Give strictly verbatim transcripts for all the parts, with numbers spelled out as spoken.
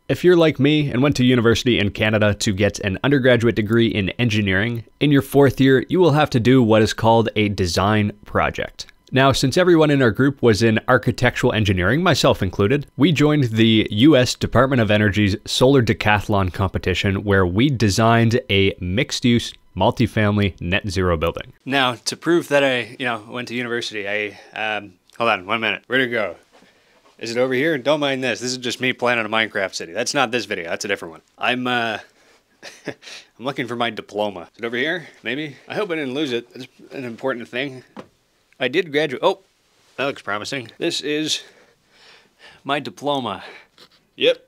If you're like me and went to university in Canada to get an undergraduate degree in engineering, in your fourth year, you will have to do what is called a design project. Now, since everyone in our group was in architectural engineering, myself included, we joined the U S Department of Energy's Solar Decathlon competition where we designed a mixed-use, multifamily net zero building. Now, to prove that I, you know, went to university, I, um, hold on one minute, where'd it go? Is it over here? Don't mind this. This is just me playing on a Minecraft city. That's not this video. That's a different one. I'm, uh, I'm looking for my diploma. Is it over here? Maybe? I hope I didn't lose it. It's an important thing. I did graduate. Oh, that looks promising. This is my diploma. Yep.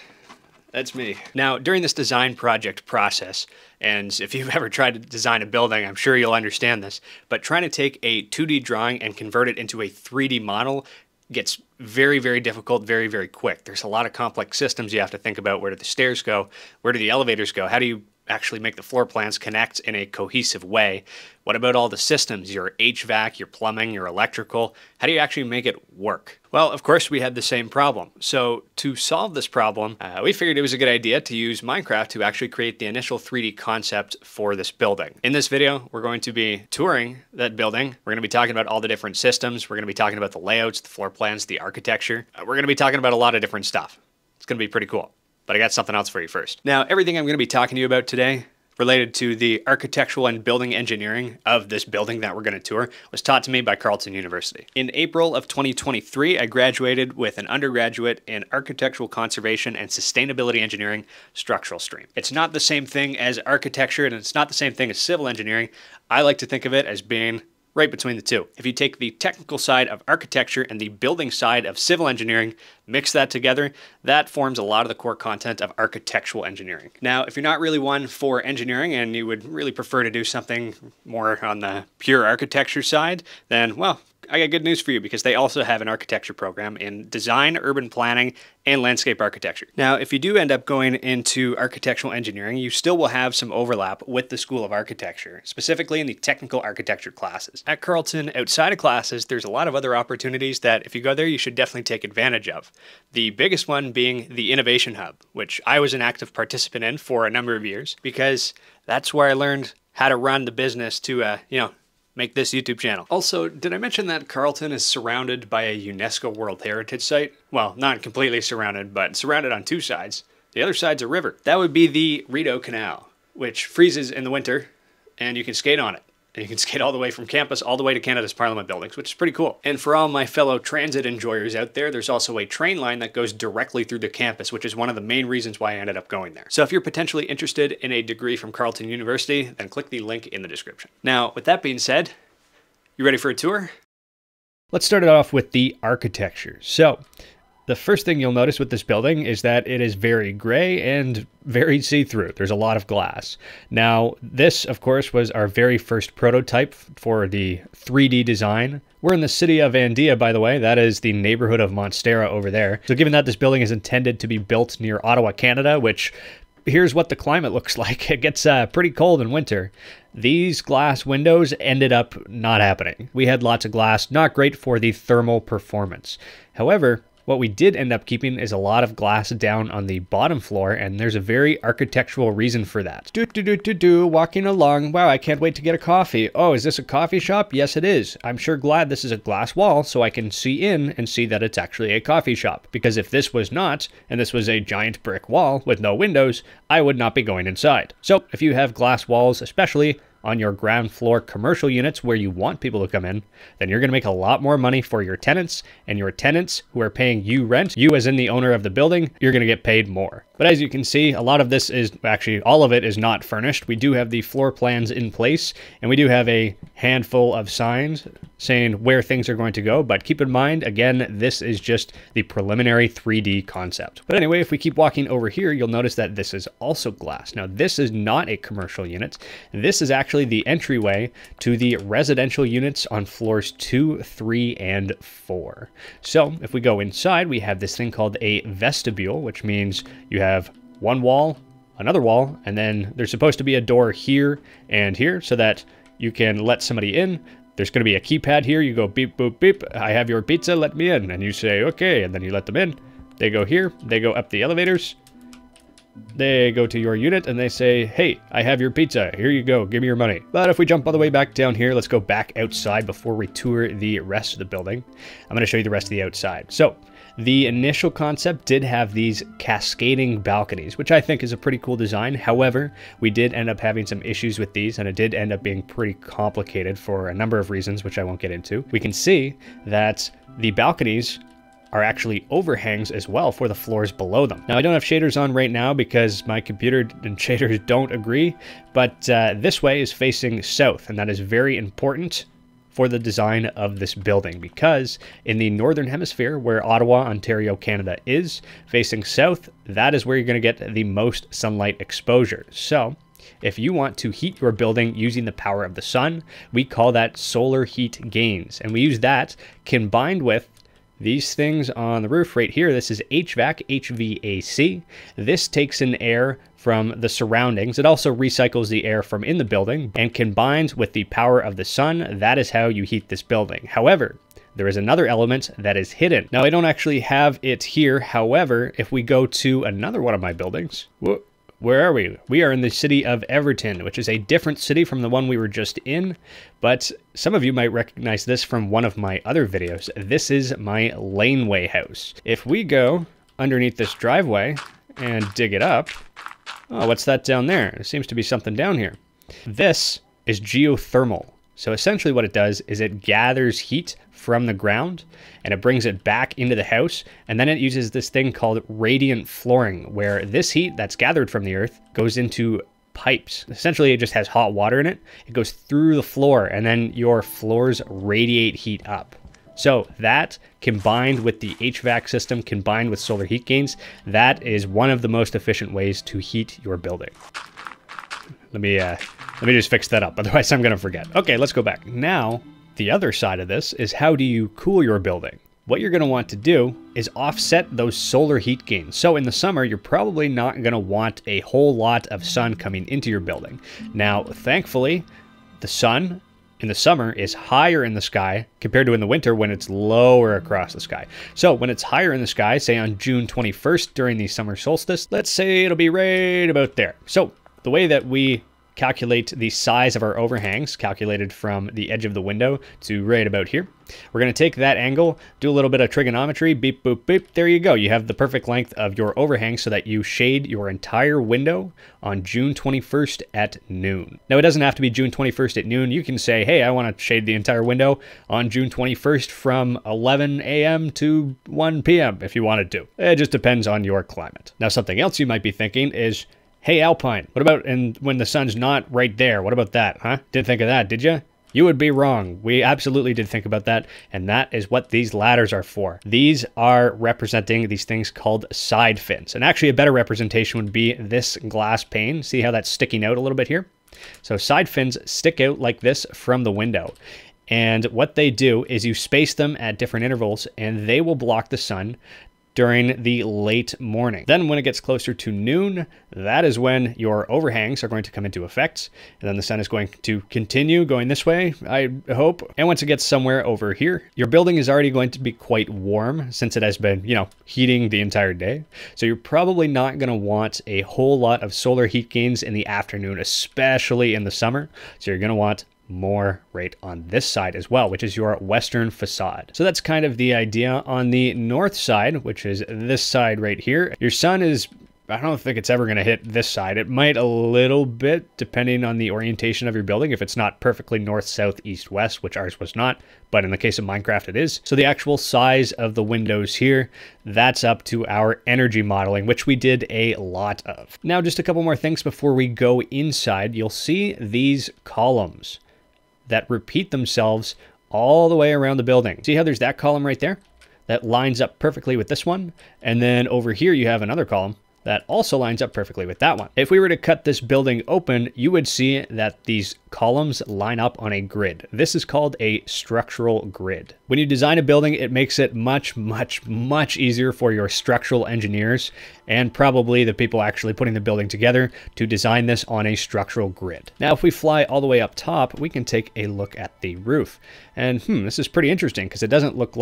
That's me. Now, during this design project process, and if you've ever tried to design a building, I'm sure you'll understand this, but trying to take a two D drawing and convert it into a three D model gets very, very difficult, very, very quick. There's a lot of complex systems you have to think about. Where do the stairs go? Where do the elevators go? How do you actually make the floor plans connect in a cohesive way? What about all the systems, your H V A C, your plumbing, your electrical? How do you actually make it work? Well, of course, we had the same problem. So to solve this problem, uh, we figured it was a good idea to use Minecraft to actually create the initial three D concept for this building. In this video, we're going to be touring that building. We're going to be talking about all the different systems. We're going to be talking about the layouts, the floor plans, the architecture. Uh, we're going to be talking about a lot of different stuff. It's going to be pretty cool. But I got something else for you first. Now, everything I'm going to be talking to you about today related to the architectural and building engineering of this building that we're going to tour was taught to me by Carleton University. In April of twenty twenty-three, I graduated with an undergraduate in architectural conservation and sustainability engineering structural stream. It's not the same thing as architecture and it's not the same thing as civil engineering. I like to think of it as being right between the two. If you take the technical side of architecture and the building side of civil engineering, mix that together, that forms a lot of the core content of architectural engineering. Now, if you're not really one for engineering and you would really prefer to do something more on the pure architecture side, then, well, I got good news for you because they also have an architecture program in design, urban planning, and landscape architecture. Now, if you do end up going into architectural engineering, you still will have some overlap with the School of Architecture, specifically in the technical architecture classes. At Carleton, outside of classes, there's a lot of other opportunities that if you go there, you should definitely take advantage of. The biggest one being the Innovation Hub, which I was an active participant in for a number of years because that's where I learned how to run the business to, uh, you know, make this YouTube channel. Also, did I mention that Carleton is surrounded by a UNESCO World Heritage Site? Well, not completely surrounded, but surrounded on two sides. The other side's a river. That would be the Rideau Canal, which freezes in the winter, and you can skate on it. And you can skate all the way from campus all the way to Canada's Parliament buildings, which is pretty cool. And for all my fellow transit enjoyers out there, there's also a train line that goes directly through the campus, which is one of the main reasons why I ended up going there. So if you're potentially interested in a degree from Carleton University, then click the link in the description. Now, with that being said, you ready for a tour? Let's start it off with the architecture. So, the first thing you'll notice with this building is that it is very gray and very see-through. There's a lot of glass. Now, this, of course, was our very first prototype for the three D design. We're in the city of Andia, by the way. That is the neighborhood of Monstera over there. So given that this building is intended to be built near Ottawa, Canada, which here's what the climate looks like. It gets uh, pretty cold in winter. These glass windows ended up not happening. We had lots of glass, not great for the thermal performance. However, what we did end up keeping is a lot of glass down on the bottom floor, and there's a very architectural reason for that. Do do do do do, walking along. Wow, I can't wait to get a coffee. Oh, is this a coffee shop? Yes, it is. I'm sure glad this is a glass wall so I can see in and see that it's actually a coffee shop. Because if this was not, and this was a giant brick wall with no windows, I would not be going inside. So if you have glass walls, especially on your ground floor commercial units where you want people to come in, then you're going to make a lot more money for your tenants, and your tenants who are paying you rent, you as in the owner of the building, you're going to get paid more. But as you can see, a lot of this is, actually all of it is not furnished. We do have the floor plans in place, and we do have a handful of signs saying where things are going to go, but keep in mind, again, this is just the preliminary three D concept. But anyway, if we keep walking over here, you'll notice that this is also glass. Now, this is not a commercial unit. This is actually the entryway to the residential units on floors two, three, and four. So if we go inside, we have this thing called a vestibule, which means you have one wall, another wall, and then there's supposed to be a door here and here so that you can let somebody in. There's going to be a keypad here. You go beep, boop, beep. I have your pizza, let me in. And you say, okay. And then you let them in. They go here. They go up the elevators. they go to your unit and they say, hey, I have your pizza. Here you go. Give me your money. But if we jump all the way back down here, let's go back outside before we tour the rest of the building. I'm going to show you the rest of the outside. So the initial concept did have these cascading balconies, which I think is a pretty cool design. However, we did end up having some issues with these, and it did end up being pretty complicated for a number of reasons, which I won't get into. We can see that the balconies are actually overhangs as well for the floors below them. Now, I don't have shaders on right now because my computer and shaders don't agree, but uh, this way is facing south, and that is very important for the design of this building, because in the northern hemisphere, where Ottawa, Ontario, Canada is, facing south, that is where you're going to get the most sunlight exposure. So if you want to heat your building using the power of the sun, we call that solar heat gains, and we use that combined with these things on the roof right here. This is H V A C, H V A C. This takes in air from the surroundings. It also recycles the air from in the building and combines with the power of the sun. That is how you heat this building. However, there is another element that is hidden. Now, I don't actually have it here. However, if we go to another one of my buildings, where are we? We are in the city of Everton, which is a different city from the one we were just in, but some of you might recognize this from one of my other videos. This is my laneway house. If we go underneath this driveway and dig it up, oh, what's that down there? There seems to be something down here. This is geothermal. So essentially what it does is it gathers heat from the ground and it brings it back into the house, and then it uses this thing called radiant flooring, where this heat that's gathered from the earth goes into pipes. Essentially it just has hot water in it. It goes through the floor, and then your floors radiate heat up. So that, combined with the H V A C system, combined with solar heat gains, that is one of the most efficient ways to heat your building. Let me uh, let me just fix that up, otherwise I'm gonna forget. Okay, let's go back. Now, the other side of this is, how do you cool your building? What you're gonna want to do is offset those solar heat gains. So in the summer, you're probably not gonna want a whole lot of sun coming into your building. Now, thankfully, the sun in the summer is higher in the sky compared to in the winter when it's lower across the sky. So when it's higher in the sky, say on June twenty-first during the summer solstice, let's say it'll be right about there. So the way that we calculate the size of our overhangs, calculated from the edge of the window to right about here, we're going to take that angle, do a little bit of trigonometry, beep, boop, beep. There you go. You have the perfect length of your overhang so that you shade your entire window on June twenty-first at noon. Now, it doesn't have to be June twenty-first at noon. You can say, hey, I want to shade the entire window on June twenty-first from eleven A M to one P M if you wanted to. It just depends on your climate. Now, something else you might be thinking is, hey, Alpine, what about and when the sun's not right there? What about that, huh? Didn't think of that, did you? You would be wrong. We absolutely did think about that, and that is what these ladders are for. These are representing these things called side fins, and actually a better representation would be this glass pane. See how that's sticking out a little bit here? So side fins stick out like this from the window, and what they do is you space them at different intervals, and they will block the sun during the late morning. Then when it gets closer to noon, that is when your overhangs are going to come into effect. And then the sun is going to continue going this way, I hope. And once it gets somewhere over here, your building is already going to be quite warm since it has been, you know, heating the entire day. So you're probably not going to want a whole lot of solar heat gains in the afternoon, especially in the summer. So you're going to want more right on this side as well, which is your western facade. So that's kind of the idea. On the north side, which is this side right here, your sun is, I don't think it's ever going to hit this side. It might a little bit depending on the orientation of your building, if it's not perfectly north, south, east, west, which ours was not, but in the case of Minecraft it is. So the actual size of the windows here, that's up to our energy modeling, which we did a lot of. Now, just a couple more things before we go inside. You'll see these columns that repeat themselves all the way around the building. See how there's that column right there? That lines up perfectly with this one. And then over here you have another column that also lines up perfectly with that one. If we were to cut this building open, you would see that these columns line up on a grid. This is called a structural grid. When you design a building, it makes it much, much, much easier for your structural engineers and probably the people actually putting the building together to design this on a structural grid. Now, if we fly all the way up top, we can take a look at the roof. And hmm, this is pretty interesting because it doesn't look like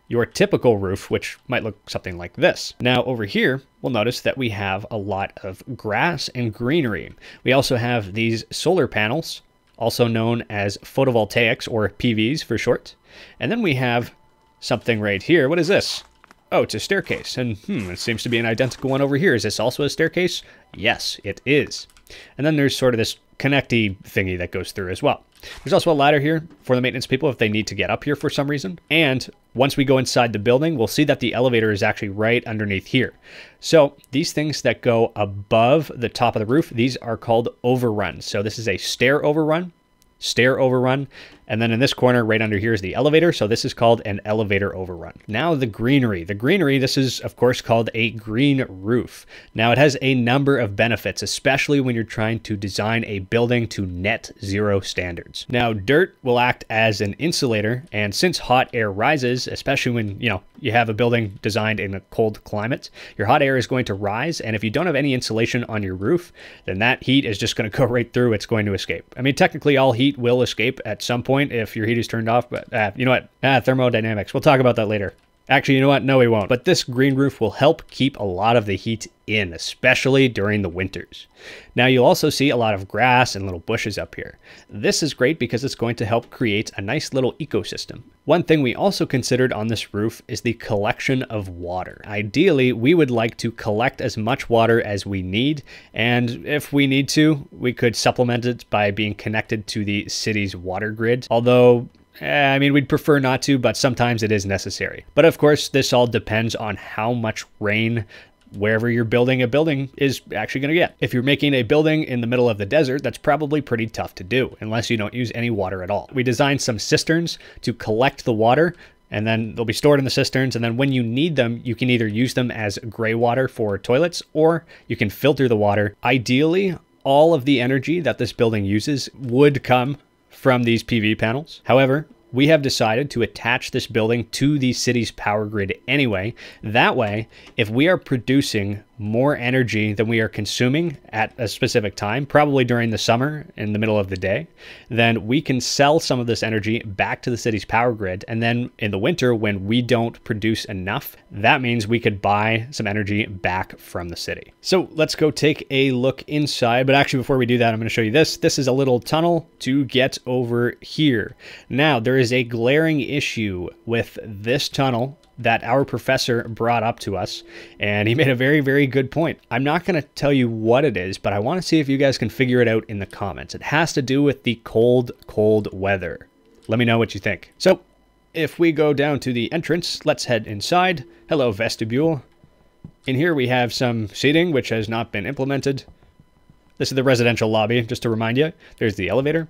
your typical roof, which might look something like this. Now over here, we'll notice that we have a lot of grass and greenery. We also have these solar panels, also known as photovoltaics, or P Vs for short. And then we have something right here. What is this? Oh, it's a staircase. And hmm, it seems to be an identical one over here. Is this also a staircase? Yes, it is. And then there's sort of this connecty thingy that goes through as well. There's also a ladder here for the maintenance people if they need to get up here for some reason. And once we go inside the building, we'll see that the elevator is actually right underneath here. So these things that go above the top of the roof, these are called overruns. So this is a stair overrun, stair overrun, and then in this corner right under here is the elevator. So this is called an elevator overrun. Now the greenery. The greenery, this is of course called a green roof. Now it has a number of benefits, especially when you're trying to design a building to net zero standards. Now dirt will act as an insulator, and since hot air rises, especially when you know you have a building designed in a cold climate, your hot air is going to rise, and if you don't have any insulation on your roof, then that heat is just going to go right through. It's going to escape. I mean, technically all heat will escape at some point if your heat is turned off, but uh, you know what? Ah, thermodynamics. We'll talk about that later. Actually, you know what? No, we won't. But this green roof will help keep a lot of the heat in, especially during the winters. Now, you'll also see a lot of grass and little bushes up here. This is great because it's going to help create a nice little ecosystem. One thing we also considered on this roof is the collection of water. Ideally, we would like to collect as much water as we need, and if we need to, we could supplement it by being connected to the city's water grid. Although, I mean, we'd prefer not to, but sometimes it is necessary. But of course, this all depends on how much rain wherever you're building a building is actually going to get. If you're making a building in the middle of the desert, that's probably pretty tough to do unless you don't use any water at all. We designed some cisterns to collect the water, and then they'll be stored in the cisterns, and then when you need them, you can either use them as gray water for toilets, or you can filter the water. Ideally, all of the energy that this building uses would come from these P V panels. However, we have decided to attach this building to the city's power grid anyway. That way, if we are producing more energy than we are consuming at a specific time, probably during the summer in the middle of the day, then we can sell some of this energy back to the city's power grid. And then in the winter, when we don't produce enough, that means we could buy some energy back from the city. So let's go take a look inside. But actually, before we do that, I'm going to show you this. This is a little tunnel to get over here. Now, there is a glaring issue with this tunnel that our professor brought up to us, and he made a very, very good point. I'm not going to tell you what it is, but I want to see if you guys can figure it out in the comments. It has to do with the cold, cold weather. Let me know what you think. So if we go down to the entrance, let's head inside. Hello, vestibule. In here we have some seating, which has not been implemented. This is the residential lobby, just to remind you. There's the elevator.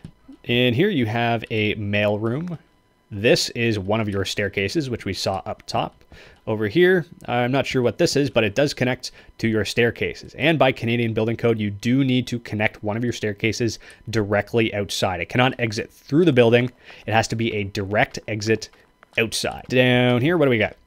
In here you have a mail room. This is one of your staircases, which we saw up top. Over here, I'm not sure what this is, but it does connect to your staircases. And by Canadian building code, you do need to connect one of your staircases directly outside. It cannot exit through the building. It has to be a direct exit outside. Down here, what do we got?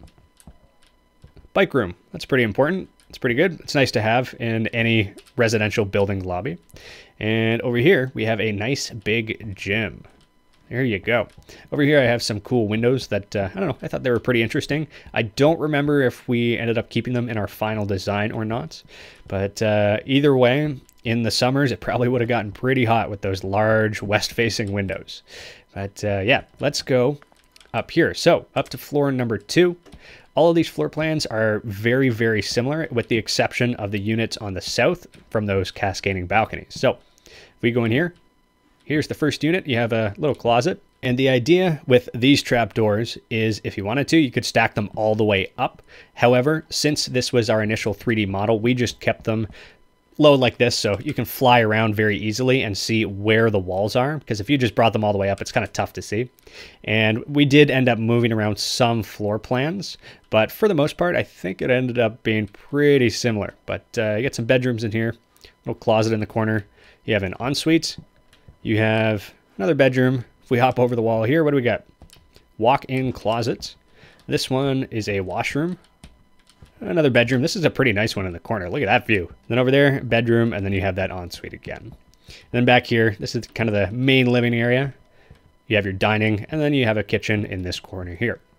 Bike room. That's pretty important. It's pretty good. It's nice to have in any residential building lobby. And over here, we have a nice big gym. There you go. Over here, I have some cool windows that, uh, I don't know, I thought they were pretty interesting. I don't remember if we ended up keeping them in our final design or not. But uh, either way, in the summers, it probably would have gotten pretty hot with those large west-facing windows. But uh, yeah, let's go up here. So up to floor number two. All of these floor plans are very, very similar, with the exception of the units on the south from those cascading balconies. So if we go in here, here's the first unit. You have a little closet. And the idea with these trapdoors is if you wanted to, you could stack them all the way up. However, since this was our initial three D model, we just kept them low like this, so you can fly around very easily and see where the walls are, because if you just brought them all the way up, it's kind of tough to see. And we did end up moving around some floor plans, but for the most part, I think it ended up being pretty similar. But uh, you got some bedrooms in here, little closet in the corner. You have an ensuite. You have another bedroom. If we hop over the wall here, what do we got? Walk-in closet. This one is a washroom. Another bedroom. This is a pretty nice one in the corner. Look at that view. Then over there, bedroom, and then you have that ensuite again. And then back here, this is kind of the main living area. You have your dining, and then you have a kitchen in this corner here.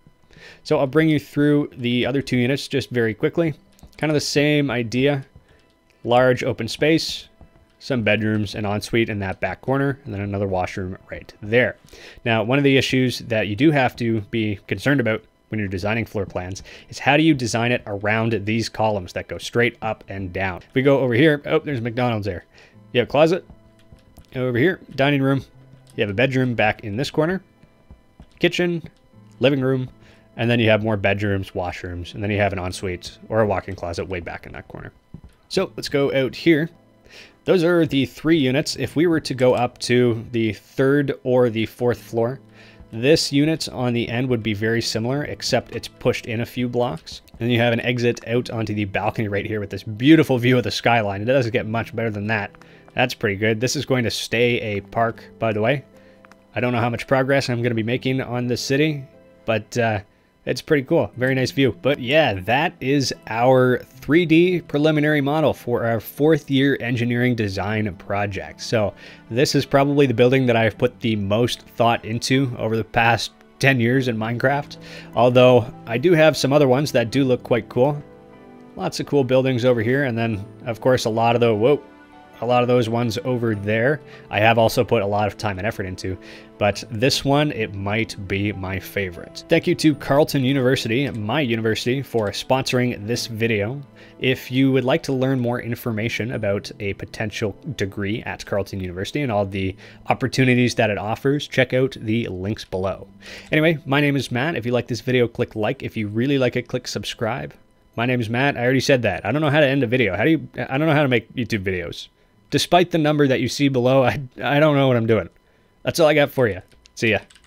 So I'll bring you through the other two units just very quickly. Kind of the same idea. Large open space, some bedrooms, an ensuite in that back corner, and then another washroom right there. Now, one of the issues that you do have to be concerned about when you're designing floor plans is how do you design it around these columns that go straight up and down. If we go over here, oh, there's McDonald's there. You have a closet. Over here, dining room. You have a bedroom back in this corner. Kitchen, living room, and then you have more bedrooms, washrooms, and then you have an ensuite or a walk-in closet way back in that corner. So let's go out here. Those are the three units. If we were to go up to the third or the fourth floor, this unit on the end would be very similar, except it's pushed in a few blocks. And you have an exit out onto the balcony right here with this beautiful view of the skyline. It doesn't get much better than that. That's pretty good. This is going to stay a park, by the way. I don't know how much progress I'm going to be making on this city, but uh, it's pretty cool. Very nice view. But yeah, that is our three D preliminary model for our fourth year engineering design project. So this is probably the building that I've put the most thought into over the past ten years in Minecraft. Although I do have some other ones that do look quite cool. Lots of cool buildings over here. And then of course, a lot of the, whoa, a lot of those ones over there, I have also put a lot of time and effort into, but this one, it might be my favorite. Thank you to Carleton University, my university, for sponsoring this video. If you would like to learn more information about a potential degree at Carleton University and all the opportunities that it offers, check out the links below. Anyway, my name is Matt. If you like this video, click like. If you really like it, click subscribe. My name is Matt. I already said that. I don't know how to end a video. How do you, I don't know how to make YouTube videos. Despite the number that you see below, I, I don't know what I'm doing. That's all I got for you. See ya.